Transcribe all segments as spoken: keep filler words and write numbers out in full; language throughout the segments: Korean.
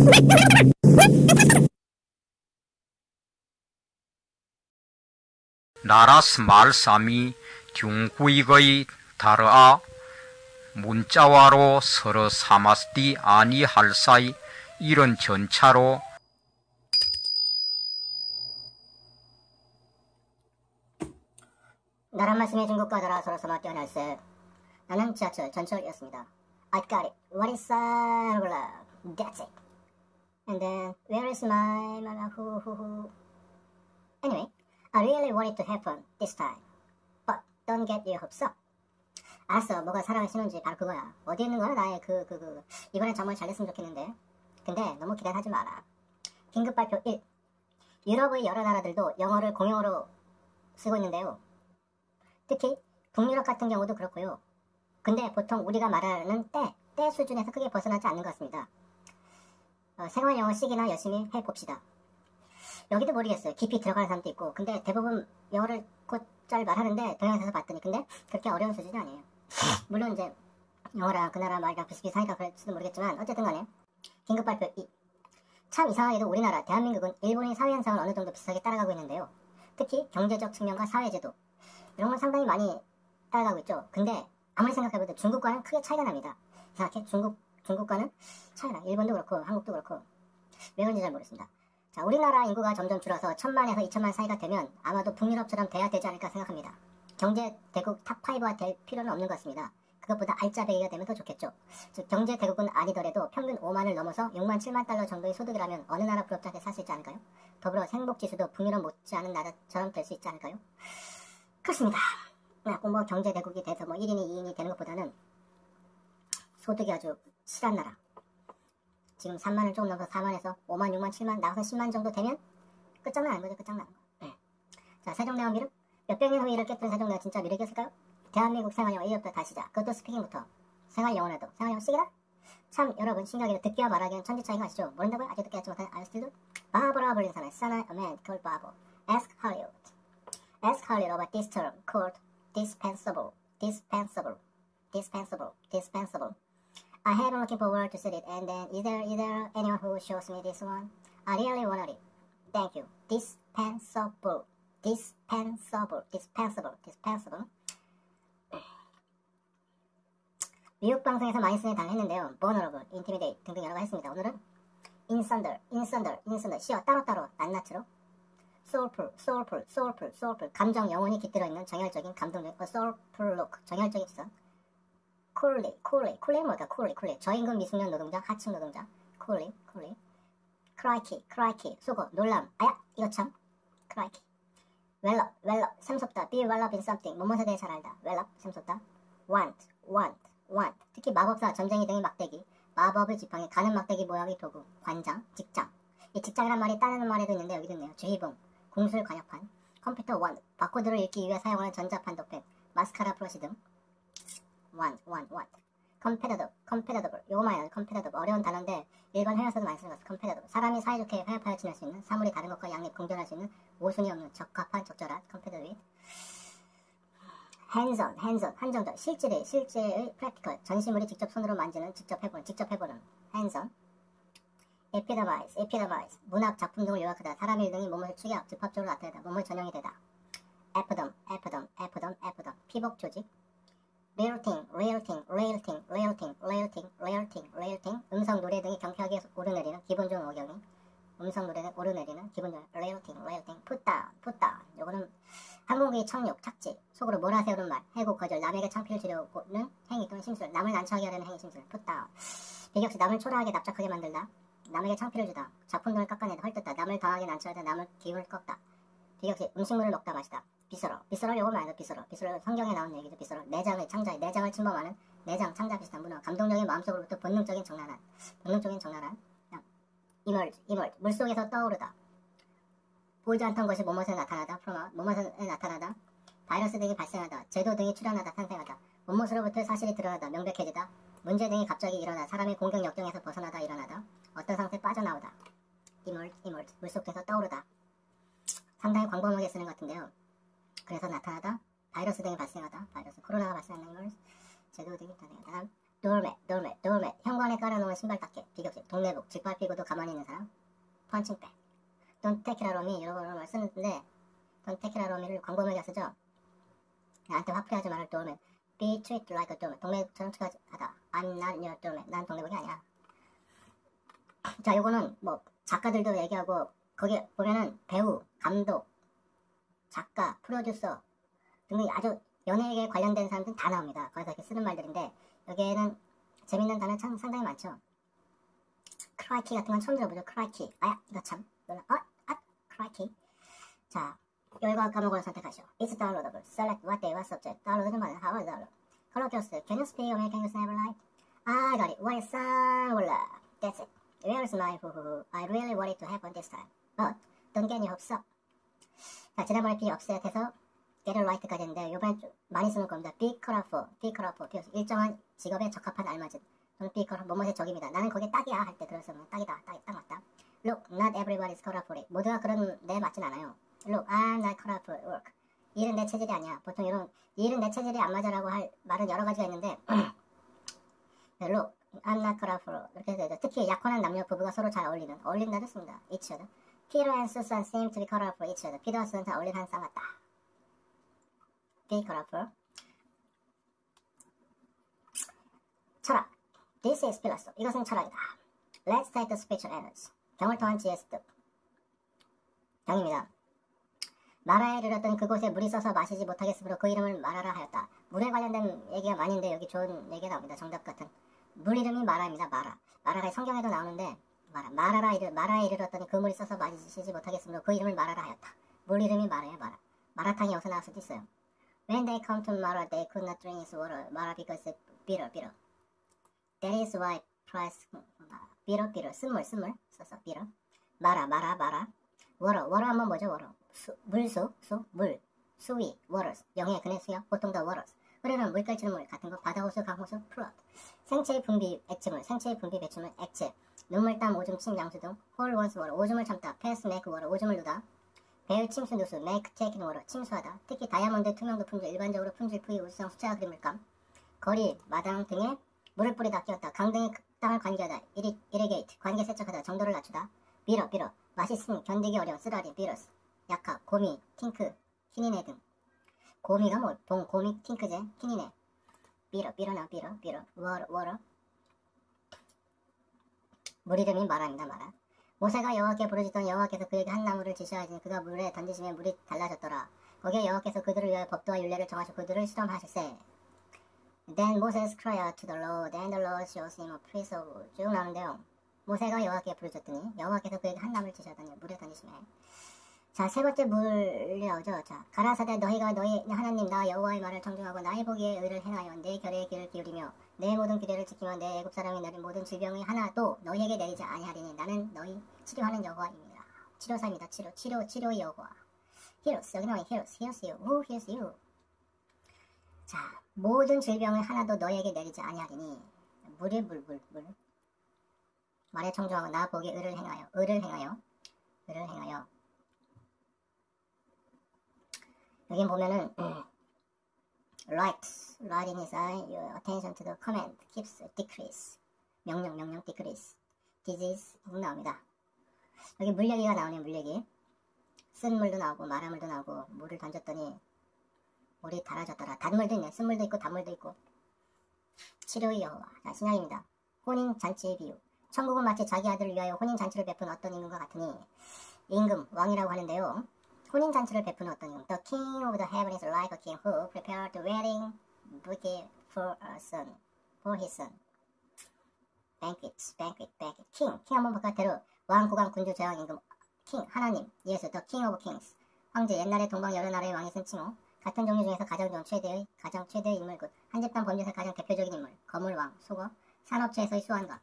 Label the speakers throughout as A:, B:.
A: 나라스 말삼이 중구익의 다르아 문자와로 서로 사마스디 아니 할사이 이런 전차로
B: 나란 말씀이 중국과 다르아 서로 사마 뛰어날세. 나는 지하철 전철이었습니다. I got it. What is that? That's it. And then where is my who who who? Anyway, I really want it to happen this time. But don't get your hopes up. 알았어. 뭐가 사랑을 심은지 바로 그거야. 어디 있는 거야? 나의 그, 그, 그. 이번엔 정말 잘 됐으면 좋겠는데. 근데 너무 기대하지 마라. 긴급 발표 일. 유럽의 여러 나라들도 영어를 공용어로 쓰고 있는데요. 특히 북유럽 같은 경우도 그렇고요. 근데 보통 우리가 말하는 때, 때 수준에서 크게 벗어나지 않는 것 같습니다. 어, 생활 영어 시기나 열심히 해봅시다. 여기도 모르겠어요. 깊이 들어가는 사람도 있고. 근데 대부분 영어를 곧잘 말하는데 동영상에서 봤더니 근데 그렇게 어려운 수준이 아니에요. 물론 이제 영어랑 그 나라 말이랑 비슷비슷하니까 그럴지도 모르겠지만 어쨌든 간에 긴급 발표 이. 참 이상하게도 우리나라 대한민국은 일본의 사회 현상을 어느 정도 비슷하게 따라가고 있는데요. 특히 경제적 측면과 사회제도 이런 건 상당히 많이 따라가고 있죠. 근데 아무리 생각해봐도 중국과는 크게 차이가 납니다. 이상하게 중국, 중국과는 차이나 일본도 그렇고 한국도 그렇고 왜 그런지 잘 모르겠습니다. 자, 우리나라 인구가 점점 줄어서 천만에서 이천만 사이가 되면 아마도 북유럽처럼 돼야 되지 않을까 생각합니다. 경제 대국 탑오가 될 필요는 없는 것 같습니다. 그것보다 알짜배기가 되면 더 좋겠죠. 즉 경제 대국은 아니더라도 평균 오만을 넘어서 육만 칠만 달러 정도의 소득이라면 어느 나라 부럽지않게 살 수 있지 않을까요? 더불어 행복지수도 북유럽 못지않은 나라처럼 될 수 있지 않을까요? 그렇습니다. 꼭 뭐 경제 대국이 돼서 뭐 일 인이 이 인이 되는 것보다는 소득이 아주 실한 나라. 지금 삼만을 조금 넘어서 사만에서 오만, 육만, 칠만 나와서 십만 정도 되면 끝장나는 거죠. 끝장나는 거. 네. 자, 세종대왕 미륵. 몇백 년 후에 이를 깨뜨린 세종대왕 진짜 미륵이었을까요? 대한민국 생활영어 일 위부터 다시 시작. 그것도 스피킹부터. 생활영어라도. 생활영어 시기다? 참 여러분 심각하게 듣기와 말하기는 천지 차이가 아시죠? 모른다고요? 아직 듣기 하지 못한 아이스틸도? 바보라 불린 사람. Son of a man called 바보. Ask Hollywood. Ask Hollywood about this term called dispensable. Dispensable. Dispensable. Dispensable. I have been looking forward to see it, and then is there, is there anyone who shows me this one? I really want it. Thank you. Dispensable. Dispensable. Dispensable. Dispensable. 미국 방송에서 많이 쓰는 단어 했는데요. vulnerable, intimidate 등등 여러 가지 했습니다. 오늘은 insunder, insunder, insunder, 시어 따로따로 낱낱으로 soulful, soulful, soulful, soulful 감정 영혼이 깃들어 있는 정열적인 감동적 soulful look 정열적인 시선 coolly, coolly, coolly는 뭘까? coolly, coolly 저임금 미숙련 노동자, 하층 노동자 coolly, coolly crikey, crikey 속어, 놀람, 아야 이거 참 crikey well up, well up, 샘솟다 be well up in something 뭐뭐에 대해 잘 알다 well up, 샘솟다 want, want want, 특히 마법사, 전쟁이 등의 막대기, 마법의 지팡이, 가는 막대기 모양의 도구, 관장, 직장. 이 직장이란 말이 다른 말에도 있는데 여기도 있네요. 주의봉, 공술 관역판, 컴퓨터 원, 바코드를 읽기 위해 사용하는 전자판독펜, 마스카라 브러시 등. one, one, one. competitive, competitive. 요거 많이 나와요. competitive. 어려운 단어인데 일반 회화에서도 많이 쓰는 것 같아요. competitive. 사람이 사이좋게 회합하여 지낼 수 있는, 사물이 다른 것과 양립, 공존할 수 있는, 모순이 없는, 적합한, 적절한, competitive. hands-on, hands-on, 한정적, 실질의, 실제의 practical, 전시물이 직접 손으로 만지는, 직접 해보는, 직접 해보는, hands-on. epitomize, epitomize, 문학 작품 등을 요약하다, 사람 일 등이 몸을 축약, 즉합적으로 나타내다, 몸을 전형이 되다. epidom, epidom, epidom, epidom, 피복 조직. railting, railting, railting, railting, railting, railting, railting, 음성 노래 등이 경쾌하게 오르내리는 기분 좋은 어경이. 음성 노래는 오르내리는 기분 좋은 railting, railting, put down, put down. 요거는 항공기의 착륙, 착지, 속으로 몰아세우는 말, 해고, 거절, 남에게 창피를 주려고는 행위 또는 심술, 남을 난처하게 하려는 행위, 심술, put down. 비격시 남을 초라하게 납작하게 만들다, 남에게 창피를 주다, 작품 등을 깎아내다, 헐뜯다, 남을 당하게 난처하다, 남을 기운을 꺾다. 비격시 음식물을 먹다 마시다, 비서러, 비서러 요거 말이야, 비서러, 비서러 성경에 나온 얘기죠, 비서러. 내장의 창자의 내장을 침범하는 내장, 창자 비슷한 문화, 감동적인 마음속으로부터 본능적인 정난한, 본능적인 정난한, emerge, emerge, 물속에서 떠오르다. 보이지 않던 것이 뭐뭇에 나타나다, from 뭐뭇에 나타나다, 바이러스 등이 발생하다, 제도 등이 출현하다, 탄생하다, 뭐뭇으로부터 사실이 드러나다, 명백해지다, 문제 등이 갑자기 일어나, 사람의 공격 역경에서 벗어나다, 일어나다, 어떤 상태에 빠져나오다, emerge, emerge, 물속에서 떠오르다. 상당히 광범하게 쓰는 것 같은데요. 그래서 나타나다, 바이러스 등이 발생하다, 바이러스, 코로나가 발생한다, emerge, 제도 등이 탄생하다. doormat, doormat, doormat. 현관에 깔아놓은 신발 닦개. 비격식. 동네북. 직발 피고도 가만히 있는 사람. punching bag. don't take it out on me. 이런 걸 쓰는데 don't take it out on me를 광범위하게 쓰죠. 나한테 화풀이하지 말을 doormat. be treated like a doormat. 동네북처럼 취급하다. I'm not your doormat. 난 동네북이 아니야. 자, 요거는 뭐 작가들도 얘기하고 거기 보면은 배우, 감독, 작가, 프로듀서 등등 아주 연예계 관련된 사람들은 다 나옵니다. 거기서 이렇게 쓰는 말들인데 여기에는 재밌는 단어 참 상당히 많죠. 크라이키 같은 건 처음 들어보죠. 크라이키. 아야, 이거 참 놀라. 어? 아, 크라이키. 자, 열과 과목을 선택하시오. It's downloadable. Select what day, what subject. 다운로드는 말이야. How is download? Colloquials. Can you speak American English never lie? I got it. What is sun? 몰라. That's it. Where is my hoo-hoo-hoo? I really want it to happen this time. But don't get any hopes up. 자, 지난번에 be upset해서 get it right까지 했는데 요번엔 좀 많이 쓰는 겁니다. be colorful, be colorful. 일정한 직업에 적합한 알맞은. 저는 be colorful, 뭐뭐의 적입니다. 나는 거기에 딱이야 할 때 들었으면 딱이다, 딱이 딱 맞다. Look, not everybody is colorful. 모두가 그런데 맞진 않아요. Look, I'm not colorful at work. 이 일은 내 체질이 아니야. 보통 이런 이 일은 내 체질이 안 맞아라고 할 말은 여러 가지가 있는데 Look, I'm not colorful. 이렇게 되죠. 특히 약혼한 남녀 부부가 서로 잘 어울리는 어울린다도 씁니다. each other. Peter and Susan seem to be colorful each other. 피터와 수산 다 어울리는 한 쌍 같다. Be colorful. 철학. This is philosophy. 이것은 철학이다. Let's take the spiritual energy. 경을 통한 지혜 습득. 경입니다. 마라에 이르렀던 그곳에 물이 써서 마시지 못하겠으므로 그 이름을 마라라 하였다. 물에 관련된 얘기가 많은데 여기 좋은 얘기가 나옵니다. 정답 같은. 물 이름이 마라입니다. 마라. 마라가 성경에도 나오는데 마라. 마라라 이르, 마라에 이르렀더니 그 물이 써서 마시지 못하겠으므로 그 이름을 마라라 하였다. 물 이름이 마라야 마라. 마라탕이 여기서 나올 수도 있어요. When they come to Mara, they could not drink its water. Mara because it's bitter, bitter. That is why price bitter, bitter. 쓴물, 쓴물 써서 bitter. 마라, 마라, 마라. water, water 하면 뭐죠? water. 수, 물수, 수, 물, 수위, waters. 영의 근해 수요. 보통 더 waters. 흐르는 물결치는 물 같은 거. 바다호수, 강호수, 플롯. 생체의 분비, 액체물. 생체의 분비, 배출물, 액체. 눈물, 땀, 오줌, 침, 양수 등. hold once water. 오줌을 참다. pass, make water. 오줌을 누다. 배열, 침수, 누수, make, taking water. 침수하다. 특히 다이아몬드, 투명도 품질, 일반적으로 품질, 부위, 우수성, 수채화, 그림물감. 거리, 마당 등에 물을 뿌리다, 끼웠다. 강 등의 땅을 관계하다. irrigate, 관계 세척하다. 정도를 낮추다. 비러, 비러. 맛있음, 견디기 어려운, 쓰라리, 비러스. 약화, 고미, 팅크, 흰이네 등. 고미가 뭐, 봉, 고미, 팅크제, 흰이네. 비러, 비러나, 비러, 비러. 워러, 워러. 물 이름이 마라입니다, 마라. 모세가 여호와께 부르짖던 여호와께서 그에게 한 나무를 지시하시니 그가 물에 던지시면 물이 달라졌더라. 거기에 여호와께서 그들을 위하여 법도와 율례를 정하시고 그들을 실험하실세. Then Moses cried out to the Lord, and the Lord shows him a piece of wood. 쭉 나오는데요. 모세가 여호와께 부르짖더니 여호와께서 그에게 한 나무를 지시하더니 물에 던지시면. 자, 세 번째 물이 나오죠. 자, 가라사대 너희가 너희 하나님 나 여호와의 말을 청중하고 나의 보기에 의를 행하여 내 결의에 귀를 기울이며 내 모든 규례를 지키며 내 애굽 사람이 내린 모든 질병의 하나도 너희에게 내리지 아니하리니 나는 너희 치료하는 여호와입니다. 치료사입니다. 치료, 치료, 치료의 여호와. Heals, 여기 나와요. Heals, heals you. Who heals you? 자, 모든 질병을 하나도 너희에게 내리지 아니하리니 물이 물, 물, 물. 말에 청중하고 나 보기에 의를 행하여, 의를 행하여, 의를 행하여. 여기 보면은 음, right, right in his eye, your attention to the command keeps decrease. 명령, 명령, decrease. disease 나옵니다. 여기 물 얘기가 나오네요. 물 얘기. 쓴 물도 나오고 마라물도 나오고 물을 던졌더니 물이 달아졌더라. 단물도 있네. 쓴 물도 있고 단물도 있고. 치료의 여호와. 자, 신약입니다. 혼인 잔치의 비유. 천국은 마치 자기 아들을 위하여 혼인 잔치를 베푼 어떤 임금과 같으니 임금, 왕이라고 하는데요. 혼인 잔치를 베푸는 어떤 용. The king of the heaven is like a king who prepared the wedding bouquet for a son, for his son. Banquet, banquet, banquet. king, king 한번 바깥대로 왕, 국왕, 군주, 제왕, 임금. king, 하나님, 예수, the king of kings. 황제, 옛날에 동방 여러 나라의 왕이 쓴 칭호. 같은 종류 중에서 가장 좋은 최대의, 가장 최대의 인물, 굿. 한 집단 범죄에서 가장 대표적인 인물. 거물왕, 속어. 산업체에서의 수완갑.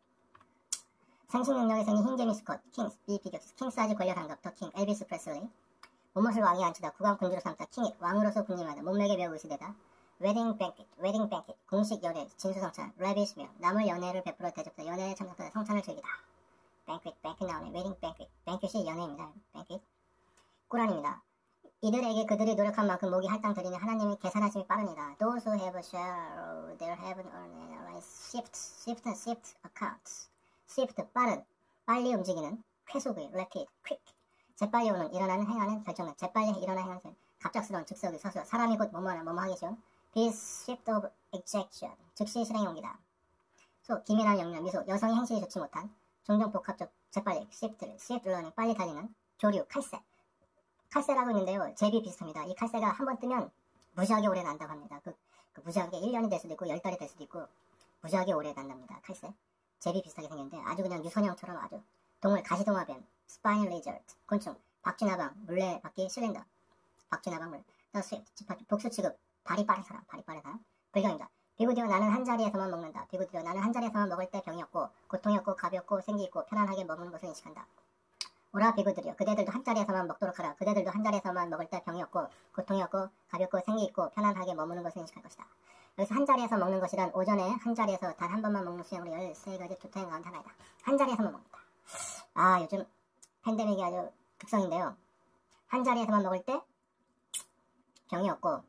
B: 생식 능력에서는 흰개미 수컷, 킹스, 비 비격스, 킹스 아주 권력한 갑, 더 킹, 엘비스 프레슬리. 몸옷을 왕이 안추다, 국왕 군주로 삼다, 킹잇, 왕으로서 군림하다, 몸매에 매우 의시되다. 웨딩 뱅킷, 웨딩 뱅킷, 공식 연애, 진수성찬, 레비시며, 남을 연애를 베풀어 대접하다, 연애에 참석하다, 성찬을 즐기다. 뱅킷, 뱅킷 나오네, 웨딩 뱅킷, 뱅킷이 연애입니다, 뱅킷. 꾸란입니다. 이들에게 그들이 노력한 만큼 목이 할당되리니 하나님이 계산하심이 빠릅니다. Those who have a share, they'll have an swift, swift, swift accounts. swift, 빠른, 빨리 움직이는, 쾌속의, rapid, quick. 재빨리 오는, 일어나는, 행하는, 결정은, 재빨리 일어나 행하는, 결정. 갑작스러운, 즉석의, 서술, 사람이 곧 뭐뭐하는, 뭐뭐 하기 쉬운. be swift of execution, 즉시 실행에 옮기다. 소, 기민한 영역, 미소, 여성의 행실이 좋지 못한, 종종 복합적, 재빨리, swift, swift learning, 빨리 달리는, 조류, 칼세. 칼세라고 있는데요. 제비 비슷합니다. 이 칼세가 한번 뜨면 무지하게 오래 난다고 합니다. 그, 그 무지하게 일 년이 될 수도 있고 열 달이 될 수도 있고 무지하게 오래 난답니다. 칼세. 제비 비슷하게 생겼는데 아주 그냥 유선형처럼 아주. 동물, 가시동화뱀, 스파인 리저트, 곤충, 박쥐나방, 물레바퀴, 실린더, 박쥐나방, 물, 더 스위프트, 복수 취급, 발이 빠른 사람, 발이 빠른 사람, 불경입니다. 비구디어 나는 한 자리에서만 먹는다. 비구디어 나는 한 자리에서만 먹을 때 병이 없고 고통이 없고 가볍고 생기 있고 편안하게 머무는 것을 인식한다. 오라 비구들이여 그대들도 한자리에서만 먹도록 하라. 그대들도 한자리에서만 먹을 때 병이 없고 고통이 없고 가볍고 생기 있고 편안하게 머무는 것을 인식할 것이다. 여기서 한자리에서 먹는 것이란 오전에 한자리에서 단 한 번만 먹는 수양으로 열세 가지 조타행 가운데 하나이다. 한자리에서만 먹는다. 아 요즘 팬데믹이 아주 극성인데요. 한자리에서만 먹을 때 병이 없고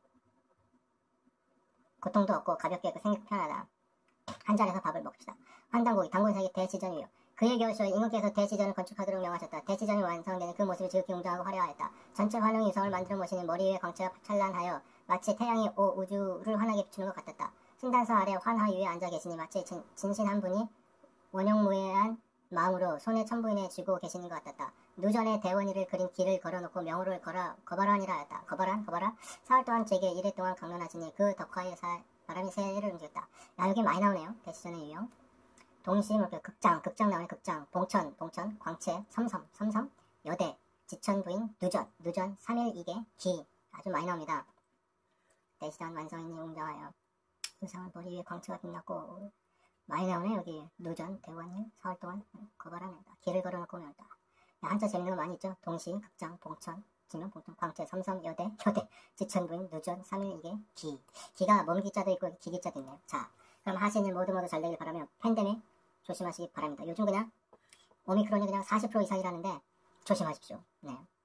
B: 고통도 없고 가볍게 있고 생기 편하다. 한자리에서 밥을 먹읍시다. 환단고기 당군사기 대지전이요. 그의 겨울쇼 임금께서 대지전을 건축하도록 명하셨다. 대지전이 완성되는 그 모습이 지극히 웅장하고 화려하였다. 전체 환웅 유성을 만들어 모시는 머리 위에 광채가 찬란하여 마치 태양이 오 우주를 환하게 비추는 것 같았다. 신단서 아래 환하 위에 앉아 계시니 마치 진, 진신한 분이 원형무해한 마음으로 손에 천부인에 쥐고 계시는 것 같았다. 누전에 대원이를 그린 길을 걸어놓고 명호를 걸어 거바란이라 하였다. 거바란? 거바라? 사흘 동안 제게 이래 동안 강론하시니 그 덕화의 사, 바람이 새를 움직였다. 야 여기 많이 나오네요. 대지전의 유형. 동시, 뭐, 극장, 극장 나오네, 극장, 봉천, 봉천, 광채, 섬섬, 섬섬, 여대, 지천부인, 누전, 누전, 삼일 이계, 기. 아주 많이 나옵니다. 대시전 완성인이 웅장하여. 유상을 머리 위에 광채가 빛났고, 많이 나오네, 여기. 누전, 대원일, 사흘 동안, 거바랍니다. 길을 걸어놓고 오면다. 한자 재밌는 거 많이 있죠? 동시, 극장, 봉천, 지명, 봉천, 광채, 섬섬, 여대, 여대, 지천부인, 누전, 삼일 이계, 기. 기가 몸기자도 있고, 기기자도 있네요. 자. 그럼 하시는 모두 모두 잘 되길 바라며 팬데믹 조심하시기 바랍니다. 요즘 그냥 오미크론이 그냥 사십 퍼센트 이상이라는데 조심하십시오. 네.